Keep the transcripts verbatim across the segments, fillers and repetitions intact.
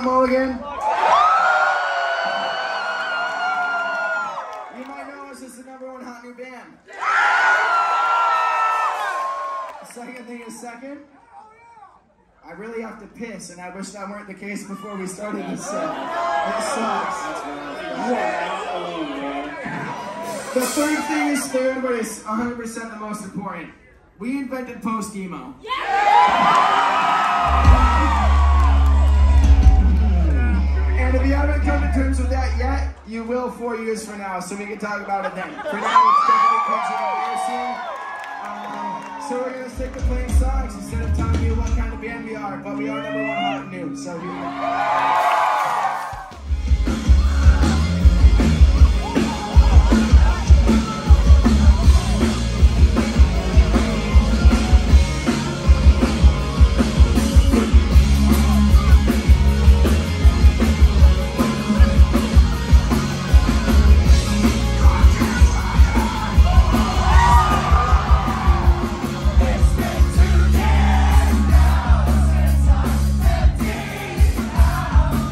Mulligan? You might know us as the number one hot new band. The second thing is second, I really have to piss, and I wish that weren't the case before we started this set. It sucks. The third thing is third, but it's one hundred percent the most important. We invented post-emo. And if you haven't come to terms with that yet, you will four years from now, so we can talk about it then. For now, it's definitely crazy embarrassing. Um, so we're going to stick to playing songs instead of telling you what kind of band we are, but we are number one hot and new, so here we go. It's been two days now since I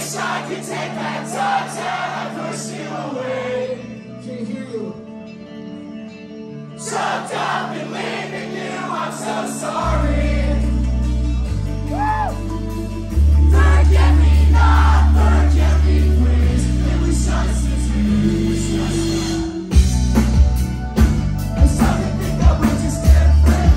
wish I could take that touch and push you away. Can't hear you. Shoved up and leaving you, I'm so sorry. Forgive me not, forgive me please. It was just a dream, it was just a I started to think that we're just different.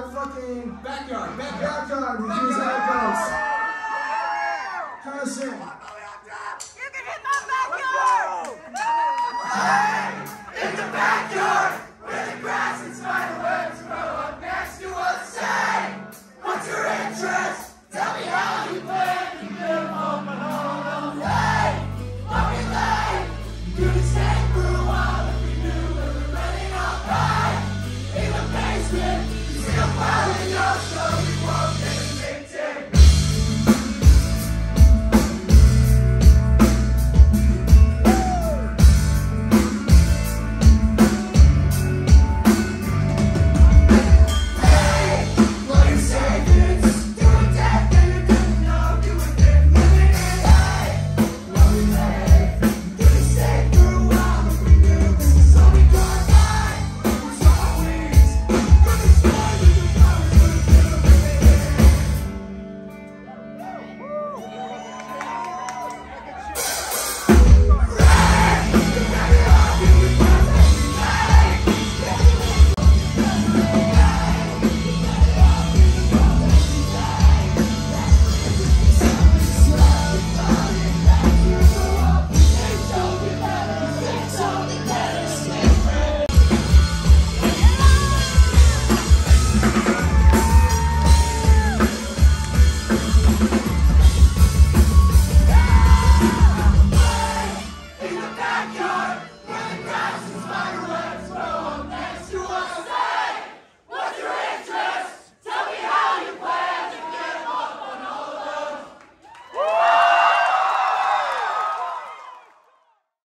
Backyard, backyard, backyard. Here's how it goes. Trying to sing.